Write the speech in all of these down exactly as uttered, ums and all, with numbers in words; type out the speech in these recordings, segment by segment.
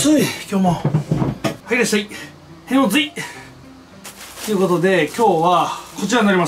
い今日もはいいらっしゃいへのずいということで今日はこちらになります。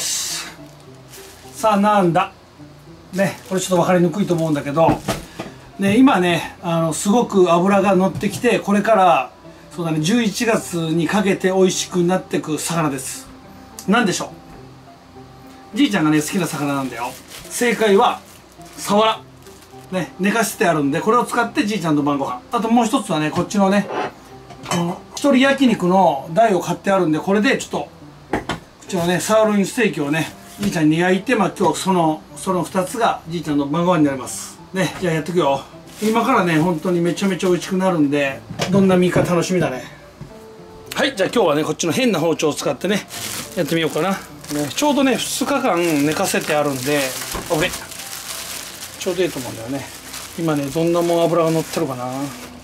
さあなんだね、これちょっと分かりにくいと思うんだけどね、今ねあのすごく脂が乗ってきて、これからそうだねじゅういちがつにかけて美味しくなっていく魚です。何でしょう。じいちゃんがね好きな魚なんだよ。正解はサワラね、寝かせてあるんで、これを使ってじいちゃんの晩ご飯。あともう一つはね、こっちのねこの一人焼肉の台を買ってあるんで、これでちょっとこっちのねサーロインステーキをねじいちゃんに焼いて、まあ今日そのそのふたつがじいちゃんの晩ご飯になりますね。じゃあやっていくよ。今からね本当にめちゃめちゃ美味しくなるんで、どんな身か楽しみだね。はい、じゃあ今日はねこっちの変な包丁を使ってねやってみようかな、ね、ちょうどねふつかかん寝かせてあるんで、あぶれちょうどいいと思うんだよね。今ねどんなもん油が乗ってるかな。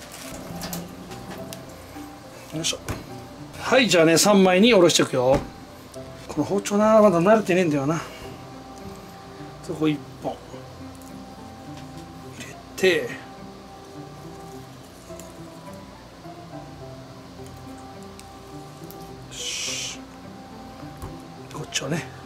よいしょ。はい、じゃあねさんまいにおろしていくよ。この包丁なまだ慣れてねえんだよな。そこいっぽん入れて、こっちをね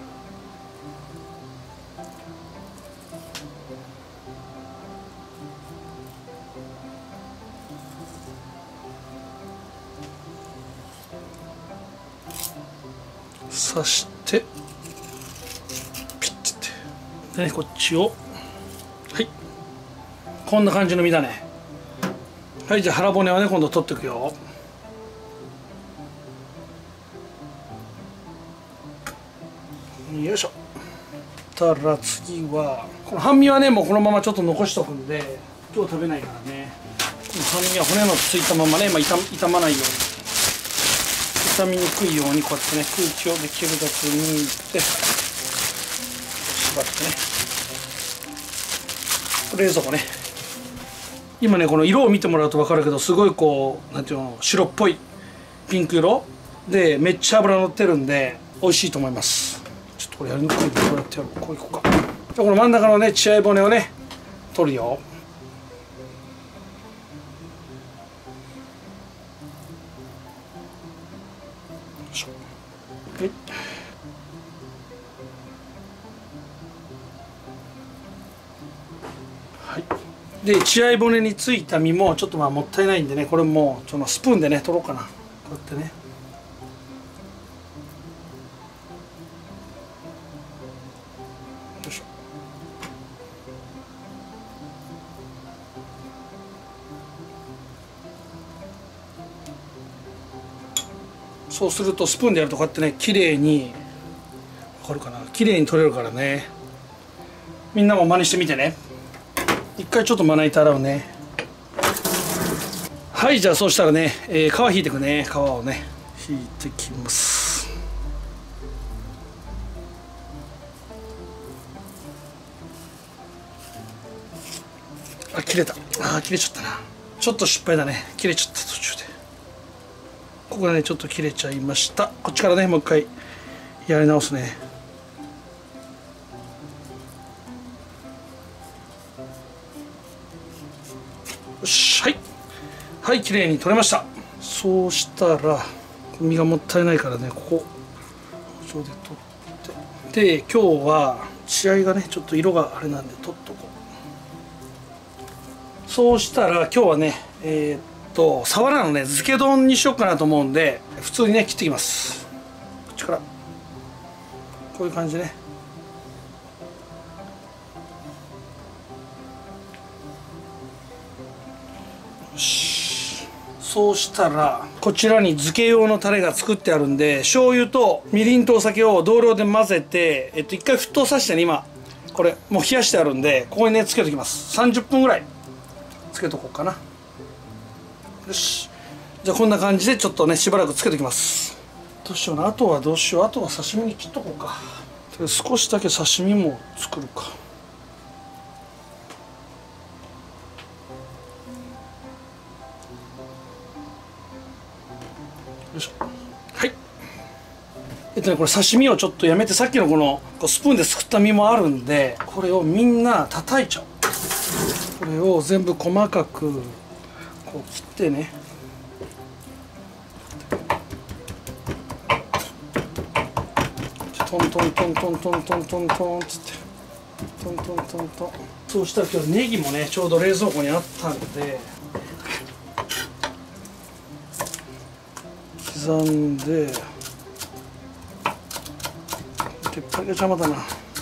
刺してピッてでね、こっちをはいこんな感じの身だね。はい、じゃあ腹骨はね今度取っていくよ。よいしょ。たら次はこの半身はねもうこのままちょっと残しとくんで、今日食べないからね、この半身は骨のついたままね、まあ、傷, 傷まないように傷みにくいようにこうやってね空気をできるだけ抜いて縛ってね、冷蔵庫ね。今ねこの色を見てもらうと分かるけど、すごいこうなんていうの白っぽいピンク色でめっちゃ脂乗ってるんで美味しいと思います。ちょっとこれやりにくいんでこうやってやろう。こういこうか。じゃあこの真ん中のね血合い骨をね取るよ。よいしょ。はい、はい、で血合い骨についた身もちょっとまあもったいないんでね、これもそのスプーンでね取ろうかな。こうやってねよいしょ。そうするとスプーンでやるとこうやってね綺麗にわかるかな、綺麗に取れるからね。みんなも真似してみてね。一回ちょっとまな板洗うね。はい、じゃあそうしたらね、えー、皮引いていくね。皮をね引いてきます。あ、切れた。あー切れちゃったな。ちょっと失敗だね。切れちゃった途中で。ここでねちょっと切れちゃいました。こっちからねもう一回やり直すね。よし、はいはい、綺麗に取れました。そうしたら身がもったいないからね、ここ包丁で取って、で今日は血合いがねちょっと色があれなんで取っとこう。そうしたら今日はねえー、っとサワラのね漬け丼にしようかなと思うんで、普通にね切っていきます。こっちからこういう感じね。よし、そうしたらこちらに漬け用のタレが作ってあるんで、醤油とみりんとお酒を同量で混ぜて、えっと一回沸騰させてね、今これもう冷やしてあるんで、ここにねつけときます。さんじゅっぷんぐらいつけとこうかな。よし、じゃあこんな感じでちょっとねしばらくつけときます。どうしような。あとはどうしよう。あとは刺身に切っとこうか。少しだけ刺身も作るか。よいしょ。はい。えっとねこれ刺身をちょっとやめて、さっきのこのこうスプーンですくった身もあるんで、これをみんな叩いちゃう。これを全部細かくこう切ってね、 トントントントントントントントンつってトントントントン。そうしたら今日ネギもねちょうど冷蔵庫にあったので刻んで、鉄板が邪魔だな。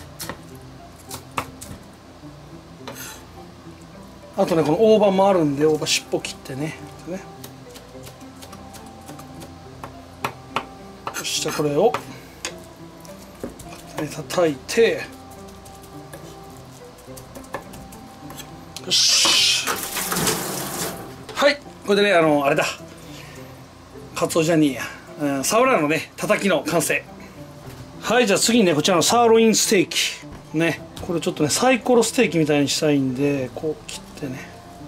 あとねこの大葉もあるんで大葉尻尾切ってね。ねよし、じゃあこれを叩いて、よし、はい、これでねあのあれだ、カツオじゃねえや、うん、サワラのね叩きの完成。はい、じゃあ次にねこちらのサーロインステーキね、これちょっとねサイコロステーキみたいにしたいんでこう切ってね、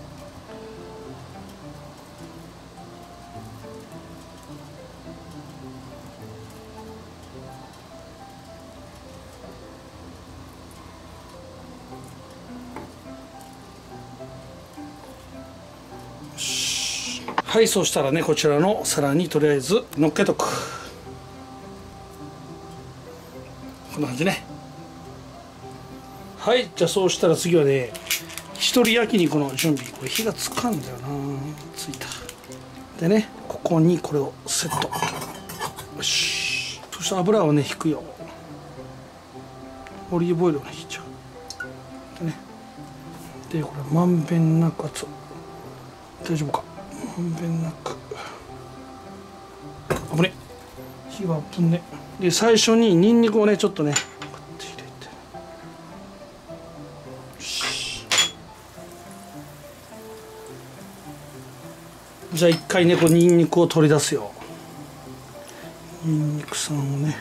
はい、そうしたらねこちらの皿にとりあえず乗っけとく。こんな感じね。はい、じゃあそうしたら次はね一人焼肉の準備。これ火がつかんだよな。ついた。でねここにこれをセット。よし、そして油をね引くよ。オリーブオイルをね引いちゃう。でねでこれまんべんなく熱。大丈夫か。まんべんなく。あぶね、火が危ね。で最初にニンニクをねちょっとねこうやって入れて、よし、じゃあ一回ねこうニンニクを取り出すよ。ニンニク酸をね、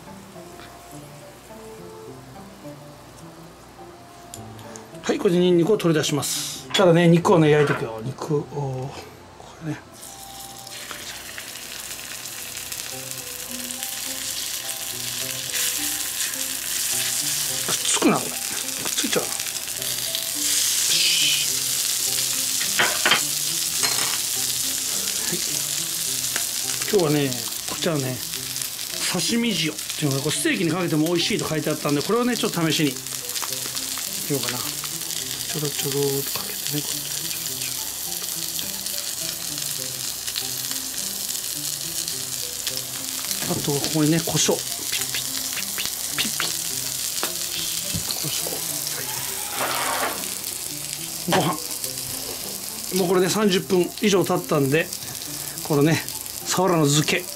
はい、これでニンニクを取り出します。ただね肉をね焼いていくよ。肉をこれね、くっつくな、これくっついちゃうな。はい、今日はねこちらね刺身塩っていうのがこれステーキにかけても美味しいと書いてあったんで、これをねちょっと試しにいきようかな。ちょろちょろっとかけてね、こうやってあとここにね胡椒ピッピッピッピッピッピッ、胡椒、ご飯もうこれでさんじゅっぷん以上経ったんで、このねサワラの漬け、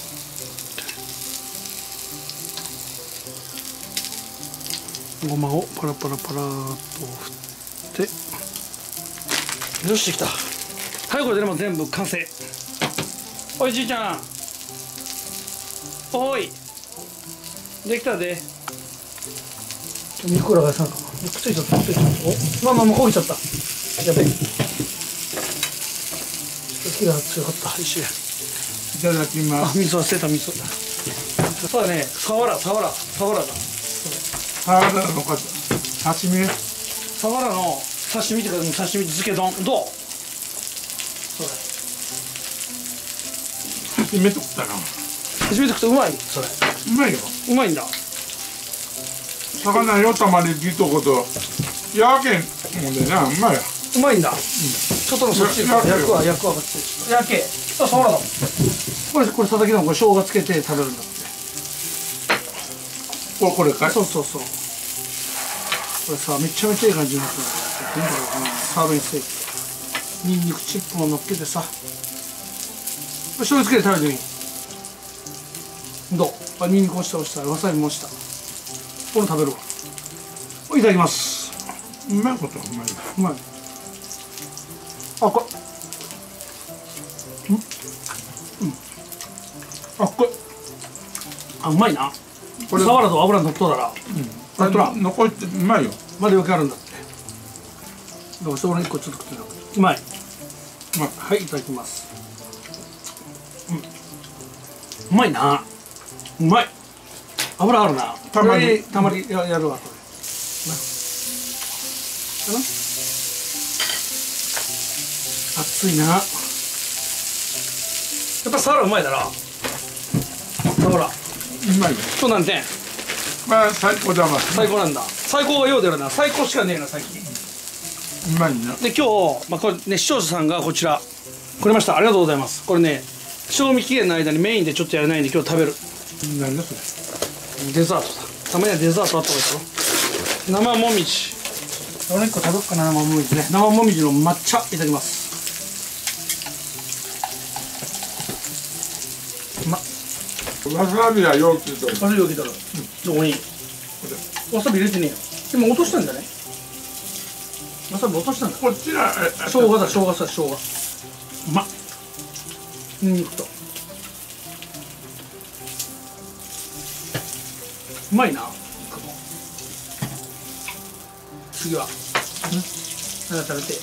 ごまをパラパラパラっと振って、よしできた。はい、これでもう全部完成。おいじいちゃん、おいできたで。肉裏返さんかな。くっついちゃった、くっついちゃった。お、まあまあもう焦げちゃった。やべえ、火が強かった。石いただきます。 あ、水忘れた、水。そうだね、サワラ、サワラ、サワラだ。 サワラのか刺身。 サワラの刺身っていうか、刺身漬け丼、どう？それ。 初めて食ったな。 初めて食ってうまい、それ。 うまいよ。 うまいんだ。 魚よたまに聞いたこと。やけんもんでな、うまいや。 うまいんだ。うん、ちょっとのそっちで焼くわ、焼くわ、こっち。焼け。あ、サワラだ。これ、これ叩きのこれ生姜つけて食べるんだって。 これ、これかい。 そうそうそう。これさ、めちゃめちゃいい感じになってる。なんだろうかな、サーロインステーキ。ニンニクチップも乗っけてさ。醤油つけて食べてみ。どう？あ、ニンニク押した押した、わさびも押した。これ食べるわ。いただきます。 うまいことはうまい。 うまい。あ、これ。うん。うん。あ、これ。あ、うまいな。これサワラと油のっとだら。うん。あとら。 残ってうまいよ。 まだ余計あるんだって。だからそれ一個ちょっと食ってる。うまい。うまい。はい、いただきます。うん。うまいな。うまい。油あるな。 たまにたまにややるわこれ。な。かな。熱いな。 っぱサワラうまいだな。ほら、 うまいよ。 今日何点？ まあ最高だわ。 最高なんだ。最高がよう出るな。最高しかねえな最近。 うまいな。 で今日、まあ、これね視聴者さんがこちらくれました。ありがとうございます。これね賞味期限の間にメインでちょっとやれないんで今日食べるなんだそれ。 デザートだ。たまにはデザートあった方がいいですよ。生もみじ。俺いっこ食べよっかな。生もみじね。生もみじの抹茶いただきます。うまっ。 わさびはよくと。 わさびを入れたら、どこにわさび入れてねえよ。今落としたんじゃね。わさび落としたんだ。 こっちが生姜だ、生姜さ、生姜。うまっ。にんにくと。うまいな。次は。なんか食べて。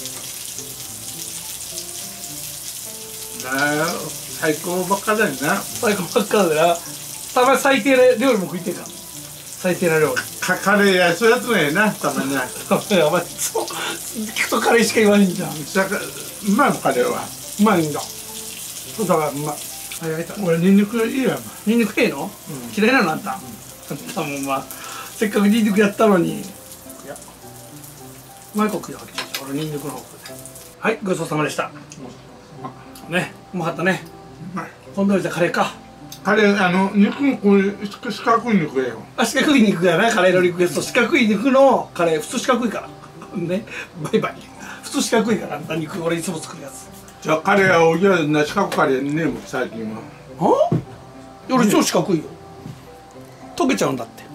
なあ、最高ばっかだよな。 最高ばっかだな。たまに最低な料理も食いてるから。最低な料理。 かカレーやそういうやつもええな、たまにな。 お前そう聞くとカレーしか言わないんじゃん。うさかうまいもんカレーは。 まいんだ。そうだからうまい。あやりたい。 俺ニンニクいいやん。 ニンニクええの？嫌いなのあんた。あんたもうまあせっかくニンニクやったのに。いや。うまい子食いよ。俺ニンニクの方食うで。はい、ごちそうさまでした。ね、うまかったね。 うまい。 今度じゃカレーか。 カレーあの肉もこういう四角い肉やよ。 あ、四角い肉やな、カレーのリクエスト。四角い肉のカレー、普通四角いから。ね、バイバイ。普通四角いから、あんた肉俺いつも作るやつ。 じゃあカレーはおぎやな四角カレーねえもん最近は。 は？俺超四角いよ。溶けちゃうんだって。